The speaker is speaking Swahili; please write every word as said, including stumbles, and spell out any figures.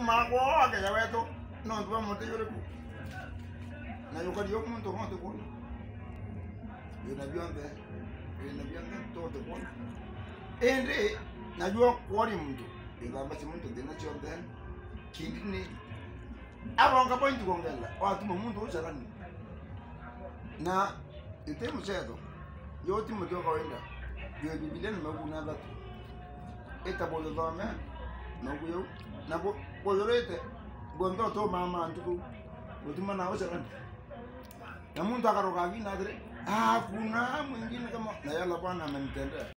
mago que ya veto no tu vamos te yo le na yo quería como to no te pone yo na vio ande yo na vio ande todo te pone ende na yo kwori mtu ingamba chimuntu dina chonde kindini abonga point kongela watu muntu uchakani na itemu cheto yo timu yo kawaida yo biblia ni maguna batu eta bolo dome no kuyo na bo bolorete bondo to mama antuku utima na uchakani na muntu akaroka vina dre ah kuna mwingine kama na yala bwana amenitendea